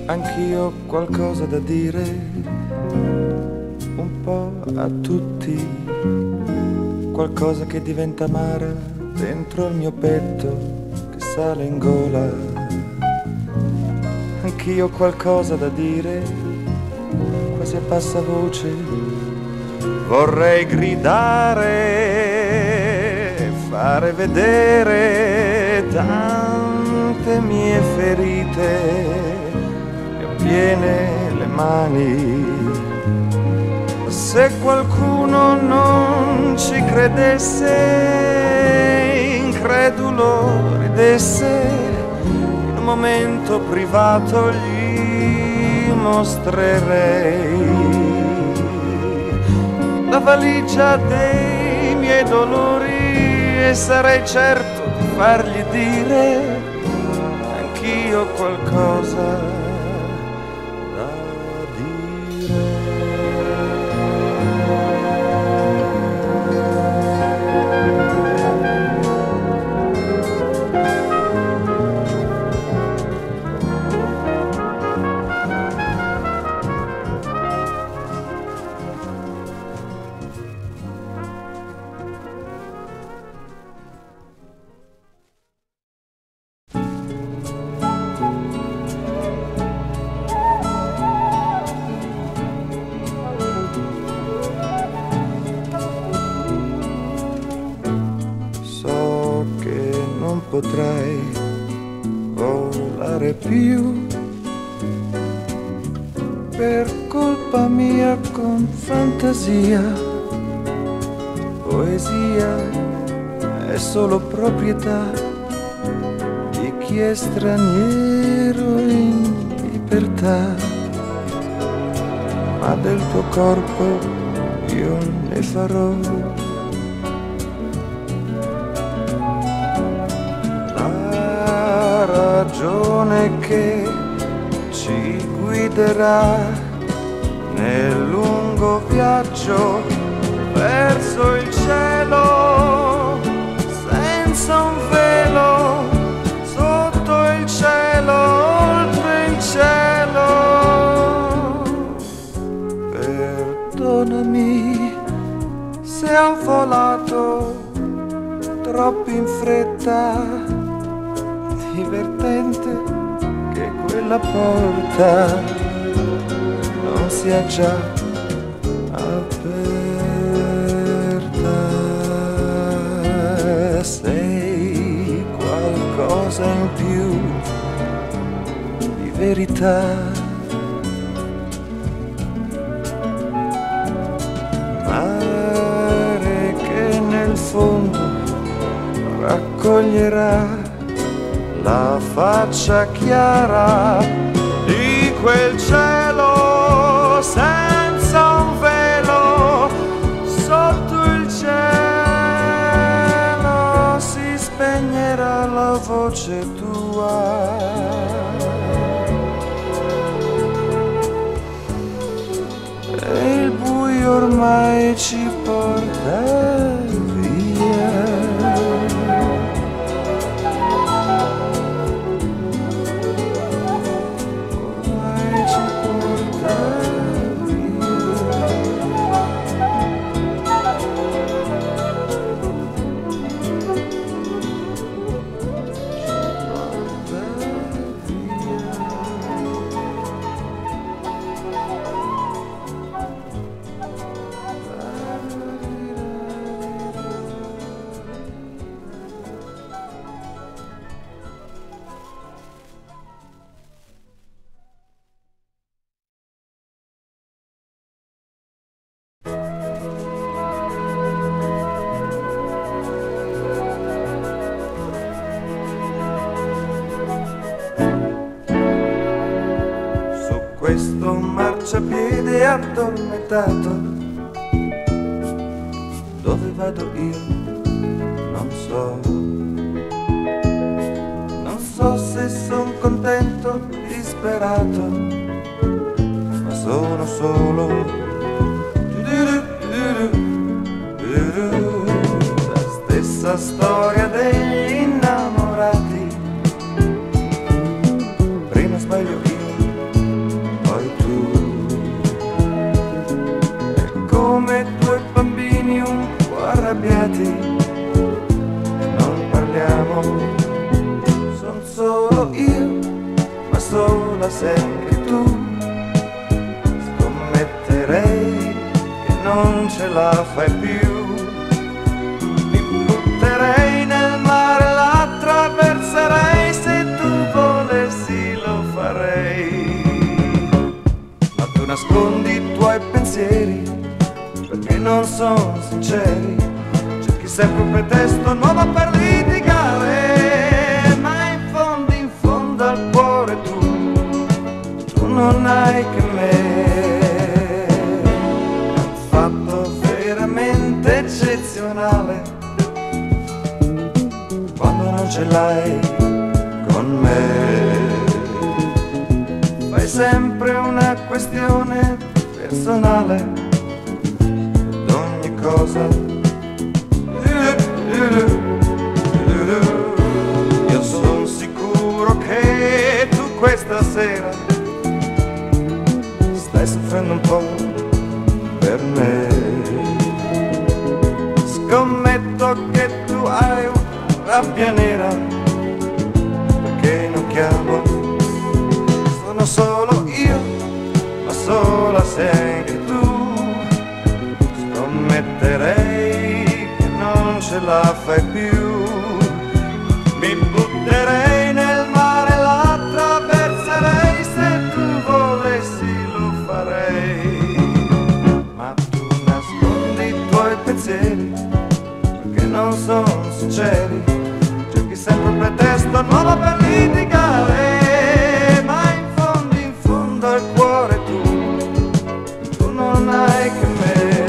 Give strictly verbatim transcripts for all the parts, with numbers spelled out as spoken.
Anch'io ho qualcosa da dire, un po' a tutti, qualcosa che diventa amara dentro il mio petto, che sale in gola. Anch'io ho qualcosa da dire, quasi a bassa voce, vorrei gridare, fare vedere tante mie ferite, piene le mani. Se qualcuno non ci credesse, incredulo ridesse, in un momento privato gli mostrerei la valigia dei miei dolori e sarei certo di fargli dire anch'io ho qualcosa. Potrai volare più per colpa mia, con fantasia. Poesia è solo proprietà di chi è straniero in libertà, ma del tuo corpo io ne farò ragione che ci guiderà nel lungo viaggio verso il cielo, senza un velo, sotto il cielo, oltre il cielo. Perdonami se ho volato troppo in fretta, divertente che quella porta non sia già aperta. Sei qualcosa in più di verità, mare che nel fondo raccoglierà la faccia chiara di quel cielo senza un velo, sotto il cielo si spegnerà la voce tua e il buio ormai ci porta via. Questo marciapiede addormentato, dove vado io non so, non so se son contento, disperato, ma sono solo la stessa storia degli innamorati. Prima sbaglio io sola sei anche tu. Scommetterei che non ce la fai più. Mi butterei nel mare, l'attraverserei, se tu volessi lo farei. Ma tu nascondi i tuoi pensieri perché non sono sinceri, cerchi sempre un pretesto nuovo per litigare, ma in fondo, in fondo al cuore tu, tu non hai che me. È un fatto veramente eccezionale quando non ce l'hai con me. Fai sempre una questione personale ad ogni cosa. Io sono sicuro che tu questa sera stai soffrendo un po' per me. Scommetto che tu hai una rabbia nera perché non chiamo. Sono solo io, ma sola sei anche tu. Scommetterei che non ce la fai più. Mi butterei nel mare, l'attraverserei, se tu volessi lo farei. Ma tu nascondi i tuoi pensieri perché non sono sinceri, cerchi sempre un pretesto nuovo per litigare, ma in fondo, in fondo al cuore tu, tu non hai che me.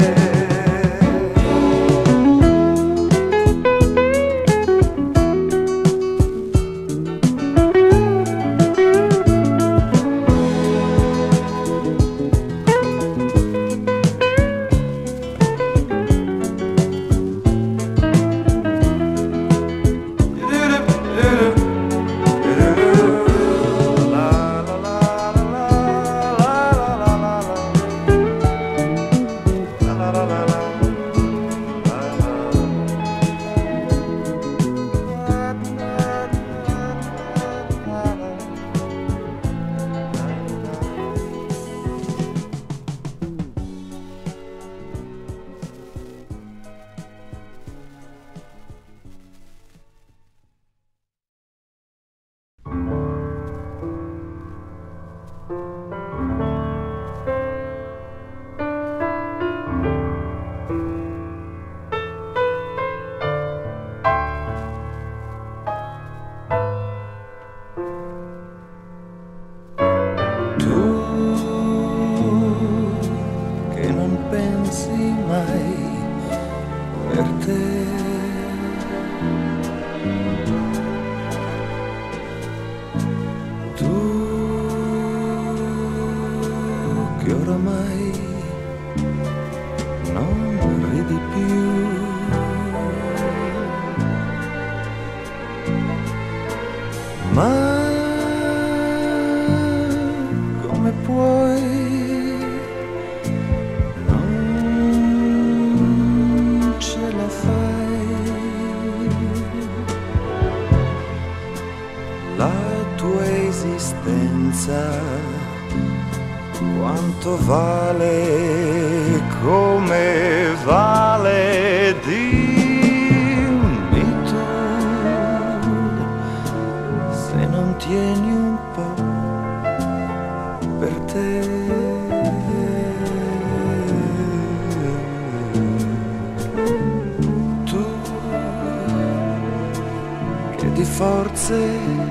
Che oramai non ridi più, ma come puoi non ce la fai? La tua esistenza quanto vale, come vale, dimmi tu, se non tieni un po' per te. Tu che di forze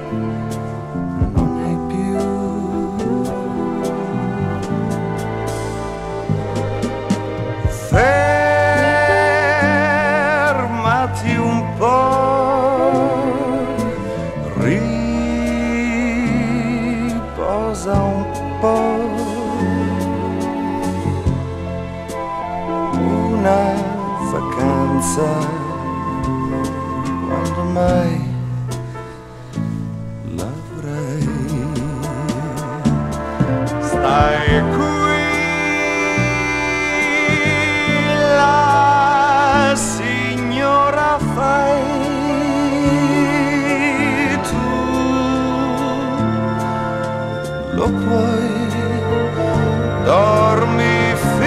fermati un po', riposa un po', una vacanza, quando mai l'avrai? Stai qui, fai tu lo puoi, dormi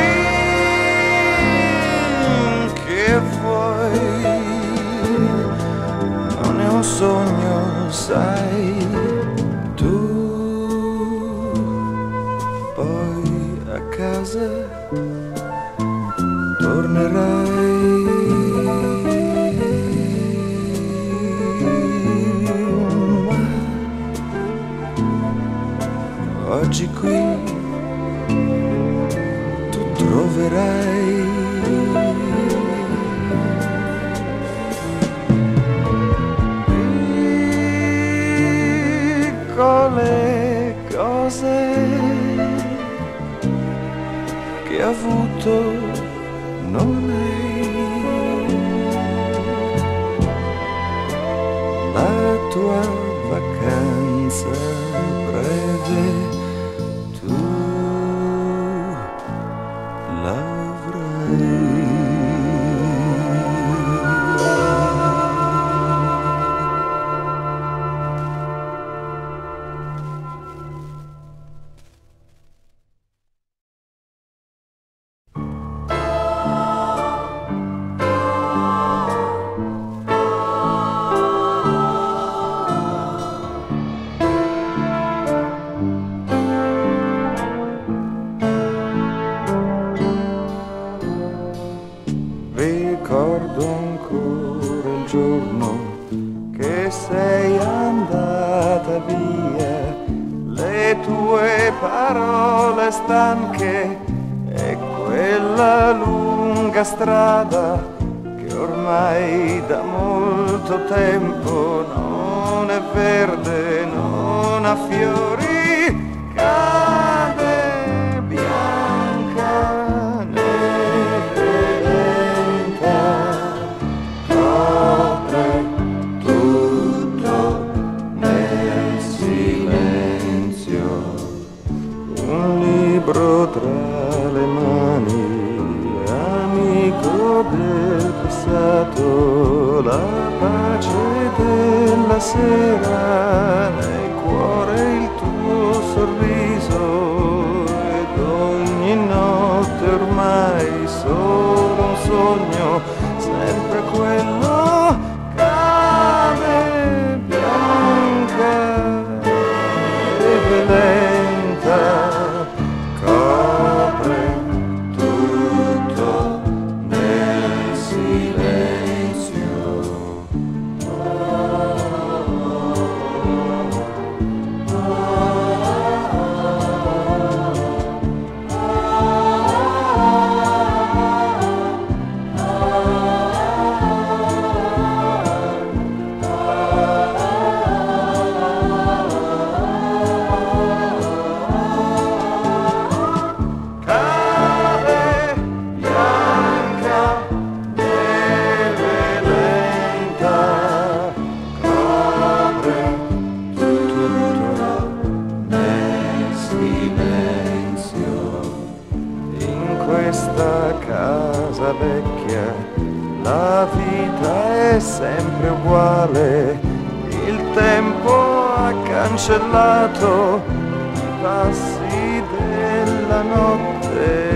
finché vuoi, non è un sogno, sai, tu poi a casa tornerai. Oggi qui tu troverai piccole cose che avuto non hai, la tua vacanza breve ricordo ancora il giorno che sei andata via, le tue parole stanche e quella lunga strada che ormai da molto tempo non è verde, non ha fiori, cade bianca. Tra le mani, amico del passato, la pace della sera, nel cuore il tuo sorriso, ed ogni notte ormai solo un sogno, sempre quello, cade bianca e violenta. Questa casa vecchia la vita è sempre uguale, il tempo ha cancellato i passi della notte,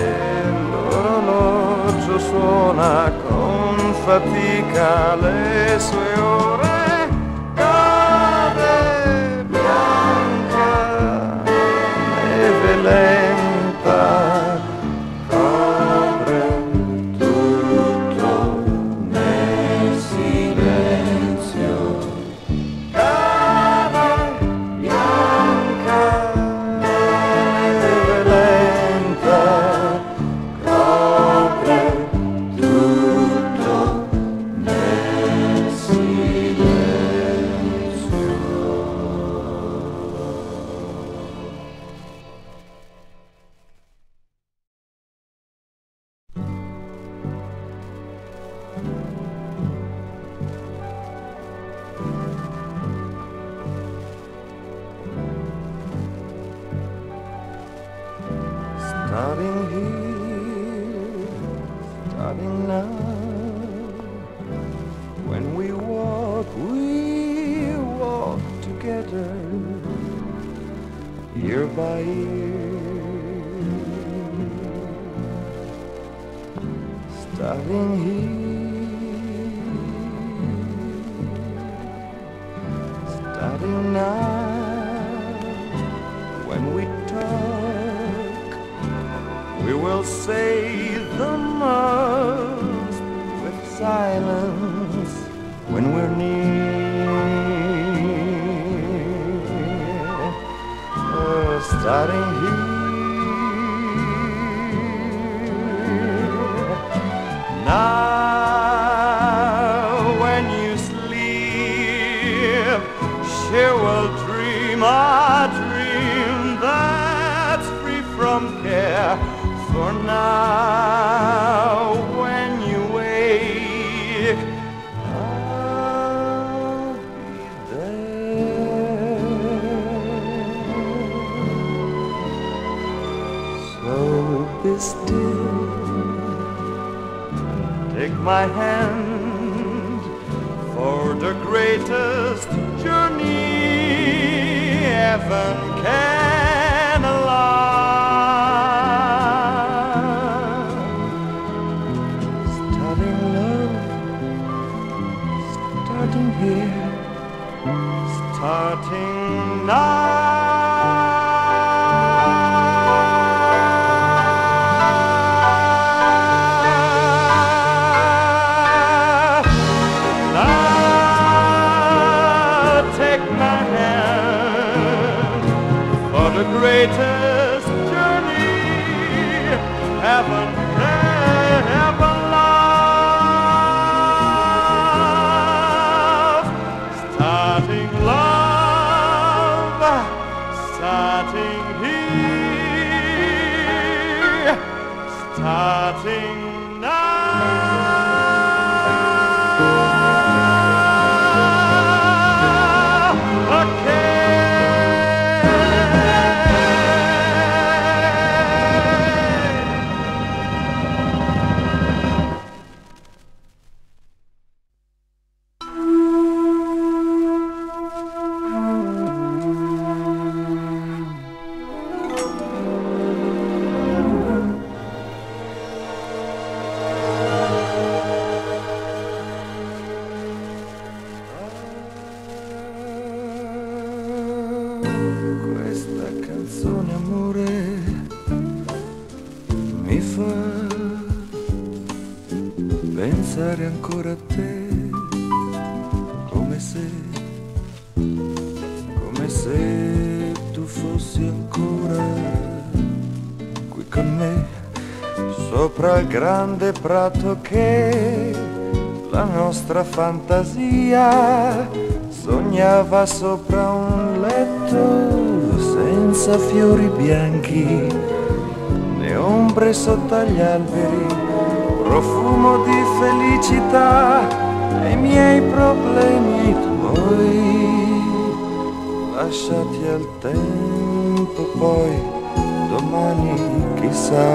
l'orologio suona con fatica le sue ore, cade bianca e violenta. Starting here, starting now. When we walk, we walk together. year by year, starting here, starting now. When we talk, we will say the most with silence when we're near. Uh, starting here, now when you sleep, she will dream a dream that's free from care. For now, when you wake, I'll be there. So be still, take my hand for the greatest journey heaven can allow. Starting love, starting here, starting now. The greatest journey heaven can ever love. Starting love, starting here, starting now. Okay. Questa canzone, amore, mi fa pensare ancora a te, come se, come se tu fossi ancora qui con me, sopra il grande prato che la nostra fantasia sognava sopra un letto senza fiori bianchi, né ombre sotto gli alberi, profumo di felicità e i miei problemi, i tuoi, lasciati al tempo, poi domani chissà.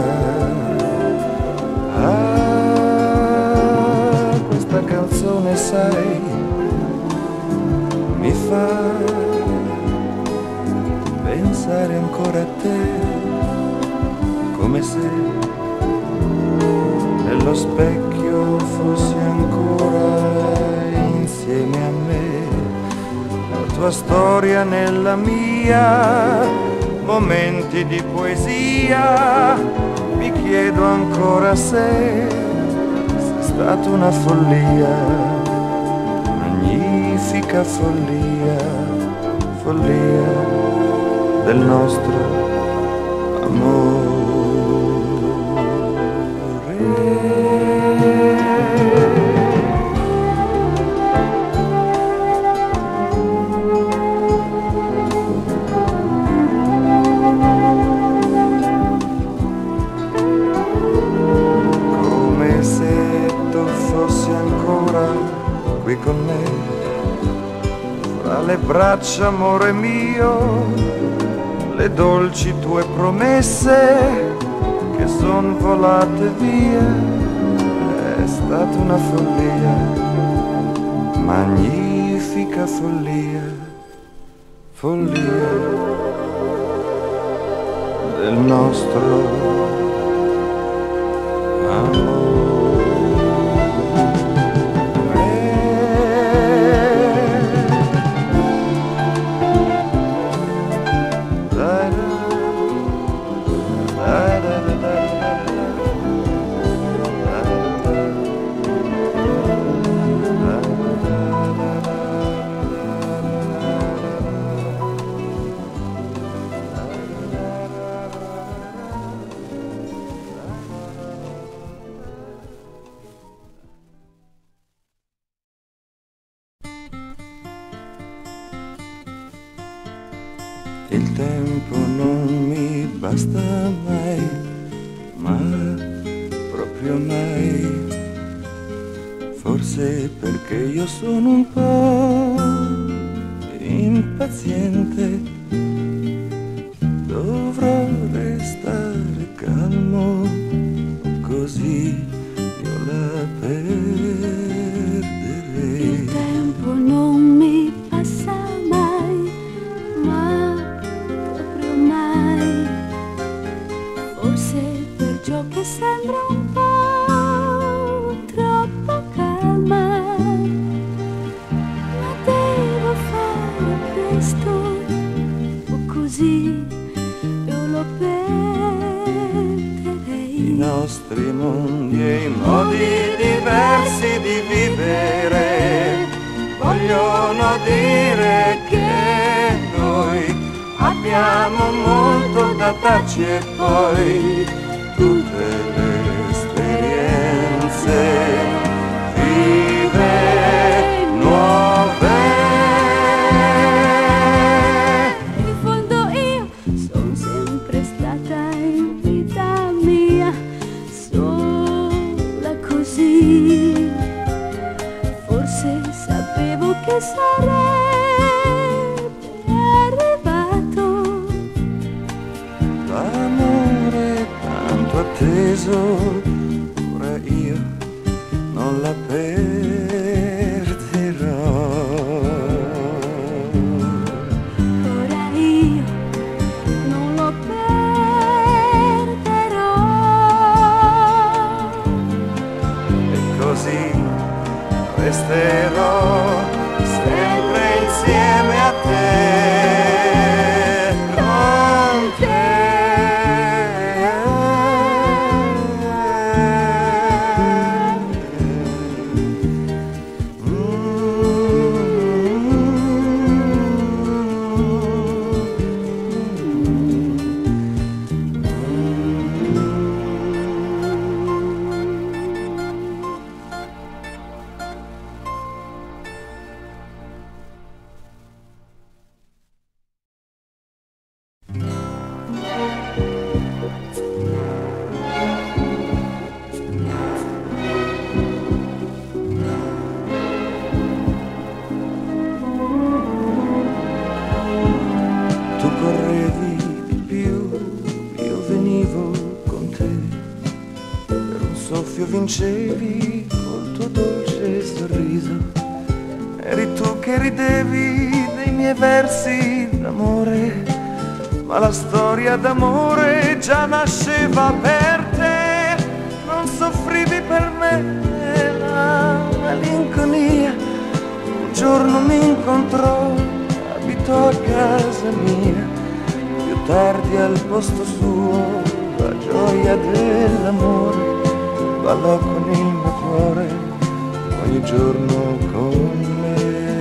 Ah, questa canzone, sai, mi fa pensare ancora a te, come se nello specchio fossi ancora insieme a me, la tua storia nella mia, momenti di poesia, mi chiedo ancora se sia stata una follia, magnifica follia, follia del nostro amore. Come se tu fossi ancora qui con me, fra le braccia, amore mio, le dolci tue promesse che son volate via. È stata una follia, magnifica follia, follia nostro amore. Il tempo non mi basta mai, ma proprio mai. Forse perché io sono un po' impaziente, dovrò restare calmo, così io la perderei. Il tempo non mi passa mai, ma proprio mai. Forse perciò che sembra un po' troppo calma, ma devo fare presto, o così io lo perderei. I nostri mondi e i modi diversi di vivere vogliono dire che noi abbiamo molto da darci, e poi tutte le esperienze vive nuove. In fondo io sono sempre stata in vita mia sola così. Forse sapevo che sarebbe arrivato l'amore tanto atteso, ora io non la perderò. Ora io non lo perderò. E così resterò sempre insieme a te, con te. Tu correvi di più, io venivo con te, per un soffio vincevi col tuo dolce sorriso. Eri tu che ridevi dei miei versi d'amore, ma la storia d'amore già nasceva per te. Non soffrivi per me, la malinconia un giorno mi incontrò, abitò a casa mia, più tardi al posto suo la gioia dell'amore ballò con il mio cuore ogni giorno con me.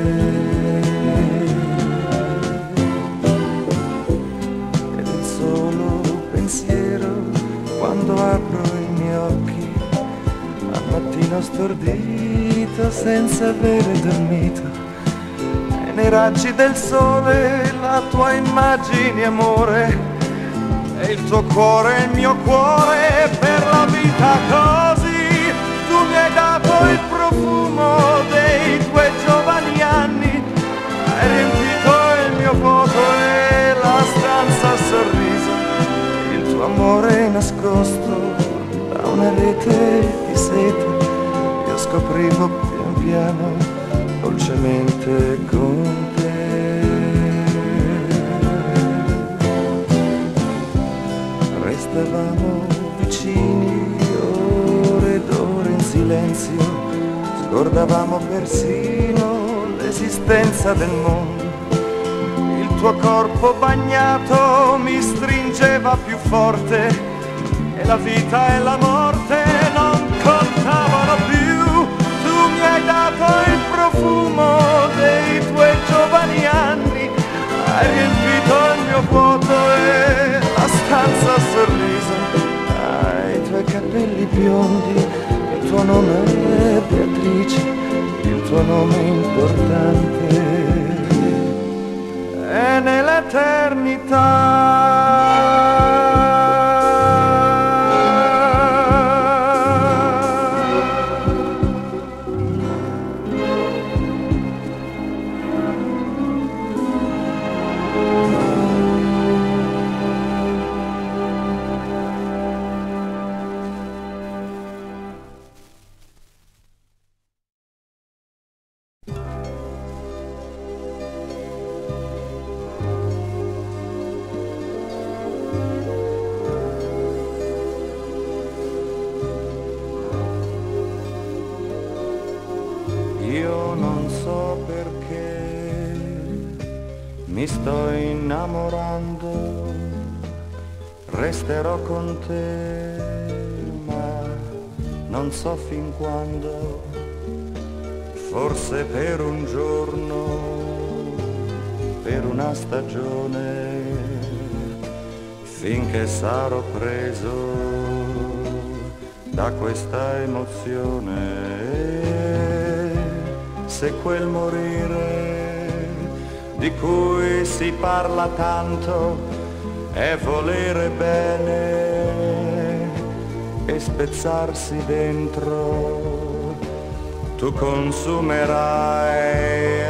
Ed il solo pensiero quando apro i miei occhi al mattino stordito senza avere dormito, nei raggi del sole la tua immagine, amore, e il tuo cuore, il mio cuore, per la vita così. Tu mi hai dato il profumo dei tuoi giovani anni, hai riempito il mio vuoto e la stanza a sorriso. Il tuo amore nascosto da una rete di seta, io scoprivo pian piano dolcemente con te. ricordavamo persino l'esistenza del mondo. Il tuo corpo bagnato mi stringeva più forte e la vita e la morte non contavano più. Tu mi hai dato il profumo dei tuoi giovani anni, hai riempito il mio vuoto e la stanza a sorriso. Hai i tuoi capelli biondi, il tuo nome è Beatrice, il tuo nome importante è nell'eternità. Io non so perché mi sto innamorando, resterò con te, ma non so fin quando, forse per un giorno, per una stagione, finché sarò preso da questa emozione. Se quel morire di cui si parla tanto è volere bene e spezzarsi dentro, tu consumerai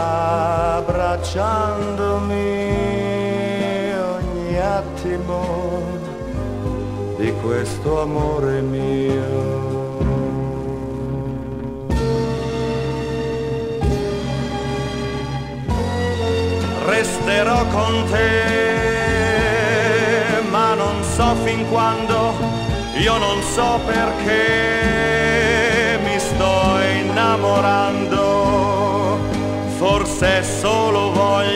abbracciandomi ogni attimo di questo amore mio. Resterò con te, ma non so fin quando, io non so perché mi sto innamorando, forse è solo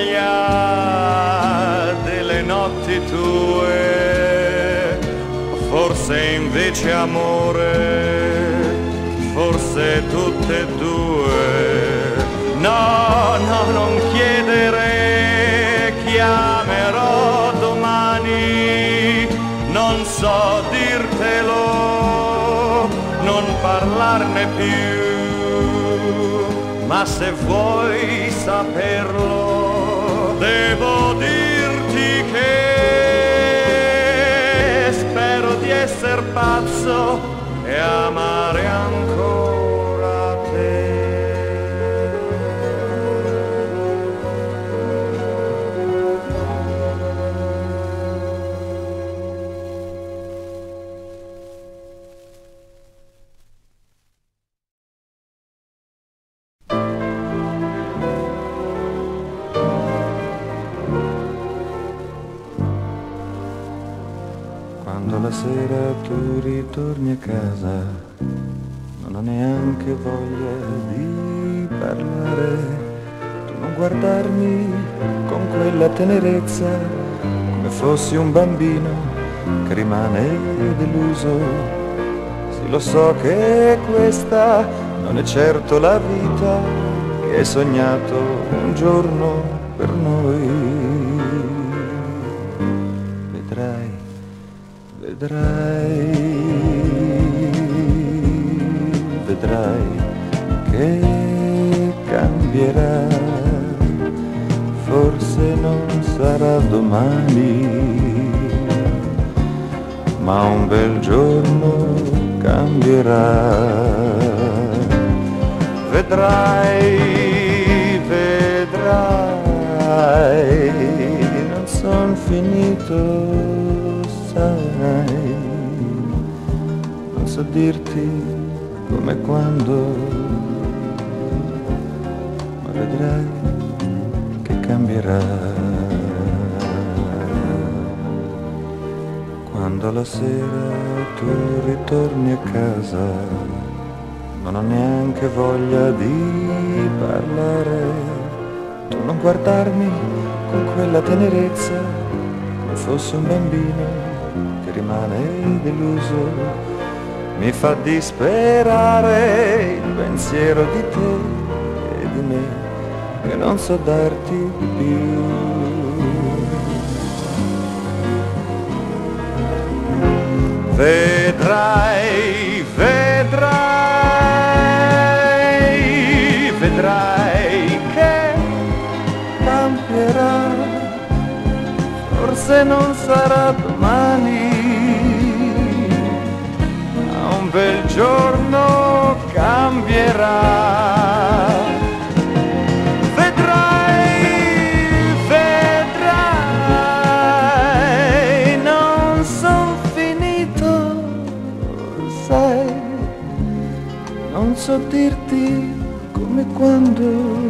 voglia delle notti tue, forse invece amore, forse tutte e due. No, no, non chiedere, chiamerò domani, non so dirtelo, non parlarne più, ma se vuoi saperlo, devo dirti che spero di essere pazzo e amare ancora te. Quando la sera tu ritorni a casa, non ho neanche voglia di parlare. Tu non guardarmi con quella tenerezza, come fossi un bambino che rimane deluso. Sì, lo so che questa non è certo la vita che hai sognato un giorno per noi. Vedrai, vedrai, vedrai che cambierà, forse non sarà domani, ma un bel giorno cambierà. Vedrai, vedrai, non son finito. Non so dirti come e quando, ma vedrai che cambierà. Quando la sera tu ritorni a casa, non ho neanche voglia di parlare. Tu non guardarmi con quella tenerezza, come fosse un bambino che rimane deluso. Mi fa disperare il pensiero di te e di me, che non so darti più. Vedrai, vedrai, vedrai che cambierà, forse non sarà domani, ma un bel giorno cambierà. Non so dirti come quando,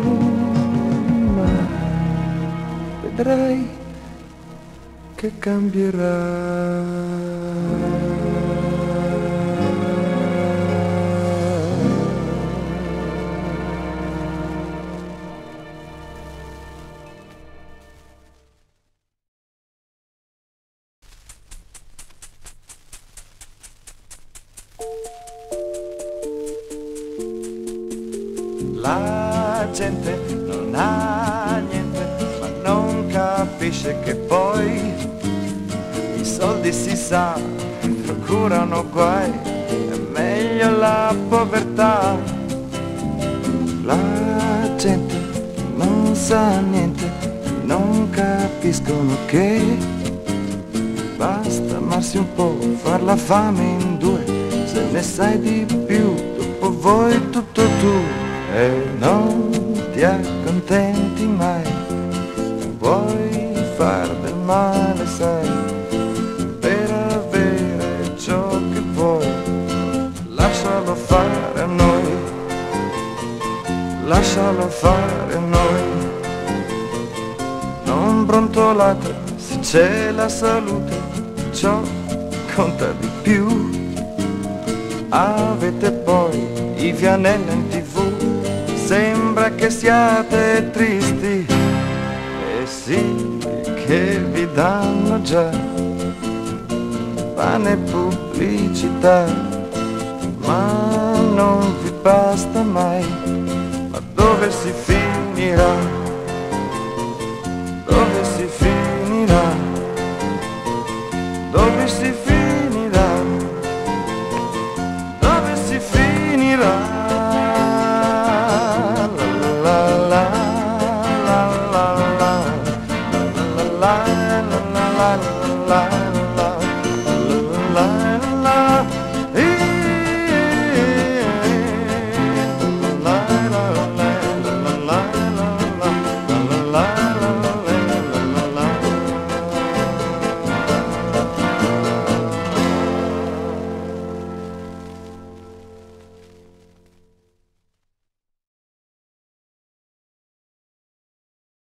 ma vedrai che cambierà. La gente non ha niente, ma non capisce che poi i soldi, si sa, procurano guai, è meglio la povertà. La gente non sa niente, non capiscono che basta amarsi un po', far la fame in due, se ne sai di più, dopo vuoi tutto tu. E non ti accontenti mai, vuoi far del male, sai, per avere ciò che vuoi. Lascialo fare a noi, lascialo fare a noi. Non brontolate se c'è la salute, ciò conta di più. Avete poi i Vianella in tivù, sembra che siate tristi, e sì che vi danno già pane e pubblicità, ma non vi basta mai. Ma dove si finirà? Dove si finirà? Dove si finirà? Dove si finirà? La la la la la la la la la